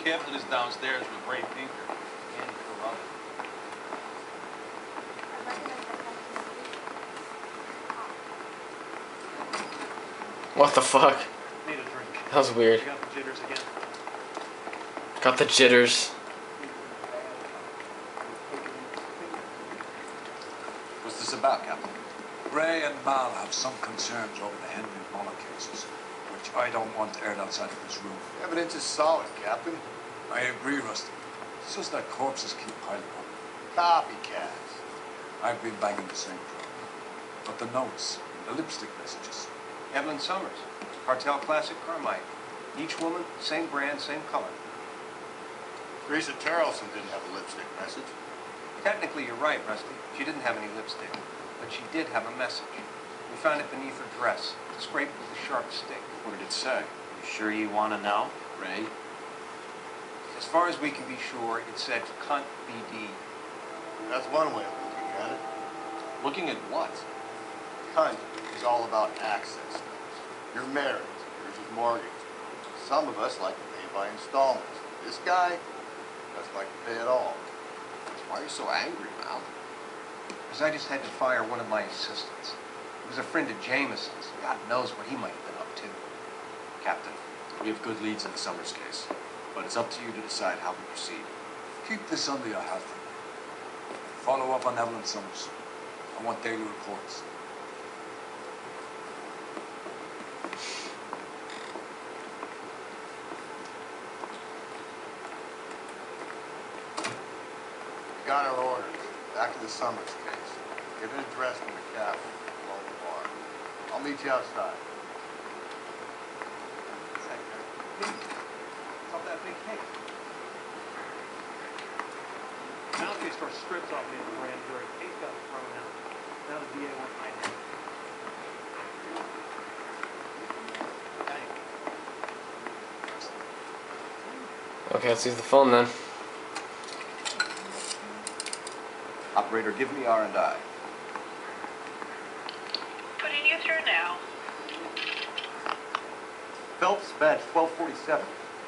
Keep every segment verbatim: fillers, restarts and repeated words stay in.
Captain is downstairs with Ray Pinker and Carruthers. What the fuck? Need a drink. That was weird. You got the jitters again? Got the jitters. What's this about, Captain? Ray and Mal have some concerns over the Henry Muller cases, which I don't want aired outside of this room. The evidence is solid, Captain. I agree, Rusty. It's just that corpses keep piling up. Copycats. I've been banging the same drum. But the notes, the lipstick messages. Evelyn Summers, Cartel Classic Carmine. Each woman, same brand, same color. Teresa Tarleton didn't have a lipstick message. Technically, you're right, Rusty. She didn't have any lipstick, but she did have a message. We found it beneath her dress, scraped with a sharp stick. What did it say? You sure you want to know, Ray? As far as we can be sure, it said cunt B D. That's one way of looking at it. Looking at what? Cunt is all about access. You're married, yours is mortgaged. Some of us like to pay by installments. This guy doesn't like to pay at all. Why are you so angry, Mal? Because I just had to fire one of my assistants. He was a friend of Jameson's. God knows what he might have been up to. Captain, we have good leads in the Summers case, but it's up to you to decide how we proceed. Keep this under your hat. Follow up on Evelyn Summers. I want daily reports. We got our orders. Back to the Summers case. Get an address from the captain below the bar. I'll meet you outside. What's up that big case? Now the case starts strips off me in the grand jury. Case got thrown out. Now the D A wants my name. Okay, let's use the phone then. Operator, give me R and I. Putting you through now. Phelps, badge twelve forty-seven.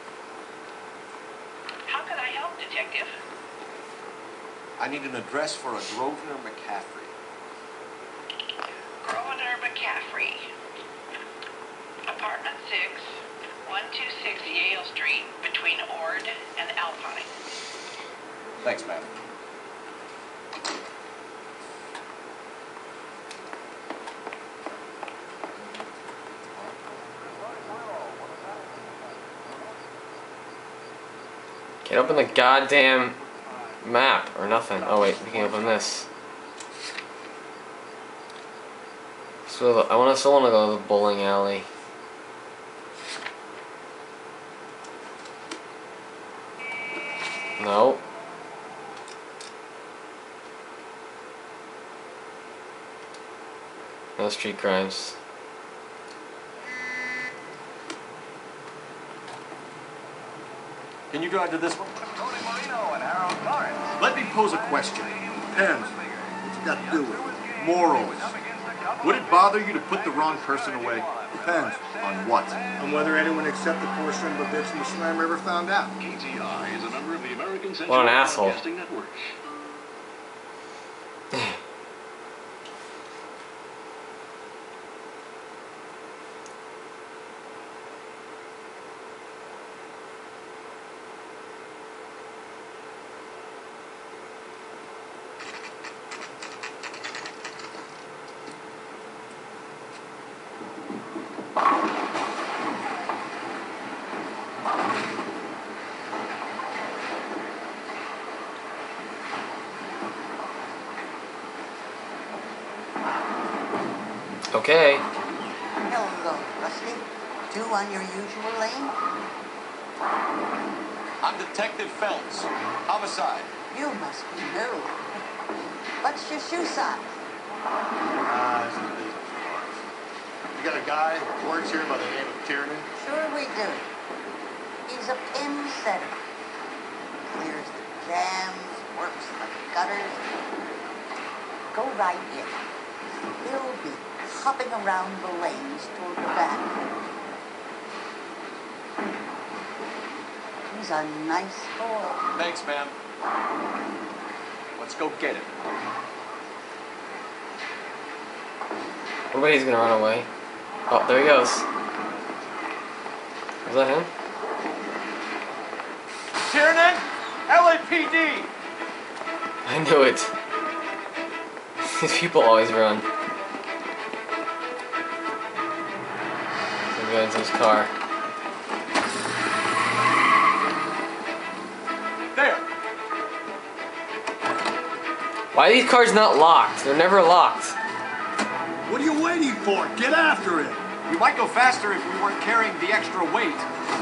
How can I help, Detective? I need an address for a Grosvenor McCaffrey. Grosvenor McCaffrey. Apartment six, one two six Yale Street, between Ord and Alpine. Thanks, ma'am. Can't open the goddamn map or nothing. Oh wait, we can open this. So I want to still want to go to the bowling alley. No. No street crimes. Can you drive to this one? Tony Marino and Harold Lawrence. Let me pose a question. Depends. What you got to do with it? Morals. Would it bother you to put the wrong person away? Depends. On what? On whether anyone except the poor son of a bitch from the slammer ever found out. K T R is a member of the American Central What an asshole. Broadcasting Network. Okay. Hello, Rusty. Two on your usual lane? I'm Detective Phelps. Homicide. You must be new. What's your shoe size? Ah, this is business cards. You got a guy who works here by the name of Tierney? Sure we do. He's a pin setter. Clears the jams, works the gutters. Go right in. He'll be hopping around the lanes toward the back. He's a nice boy. Thanks, ma'am. Let's go get it. Everybody's gonna run away. Oh, there he goes. Was that him? Tiernan, L A P D. I knew it. These people always run. So we got into his car. There. Why are these cars not locked? They're never locked. What are you waiting for? Get after it. We might go faster if we weren't carrying the extra weight.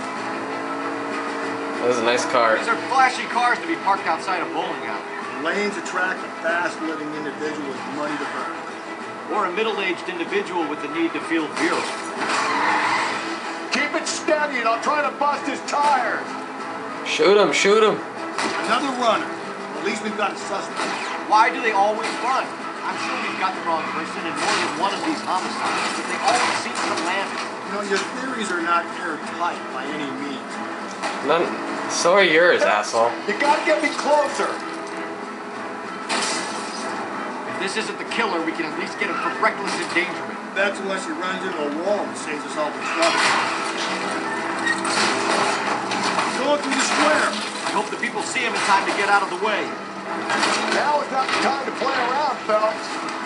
That was a nice car. These are flashy cars to be parked outside a bowling alley. Lanes attract a fast-living individual with money to burn. Or a middle-aged individual with the need to feel virile. Keep it steady and I'll try to bust his tires. Shoot him, shoot him. Another runner. At least we've got a suspect. Why do they always run? I'm sure we've got the wrong person in more than one of these homicides, but they always seem to land it. You know, your theories are not airtight by any means. None. So are yours, asshole. You gotta get me closer. If this isn't the killer, we can at least get him for reckless endangerment. That's unless he runs into a wall and saves us all the trouble. Going through the square. I hope the people see him in time to get out of the way. Now is not the time to play around, fellas.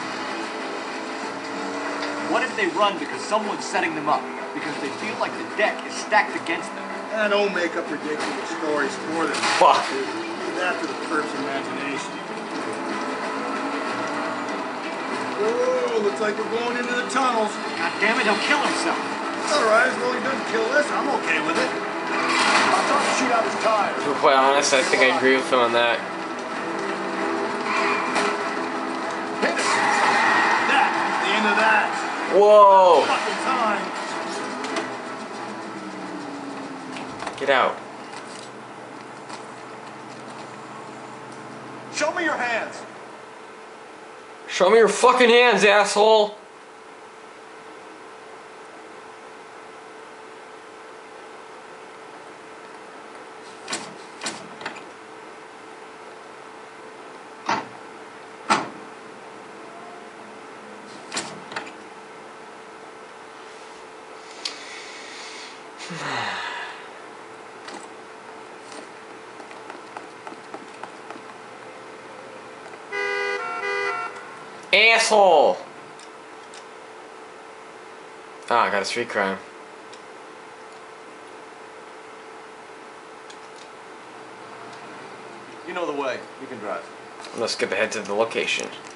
What if they run because someone's setting them up? Because they feel like the deck is stacked against them? And don't make up ridiculous stories for them. Fuck. Leave that to the perp's imagination. Whoa, looks like we're going into the tunnels. God damn it, he'll kill himself. It's all right, as long as he doesn't kill us, I'm okay with it. I'll try to shoot out his tires. To be quite honest, I think I agree with him on that. Hit it. That, the end of that. Whoa! Fucking time. Get out. Show me your hands. Show me your fucking hands, asshole! Asshole! Ah, I got a street crime. You know the way. You can drive. I'm gonna skip ahead to the location.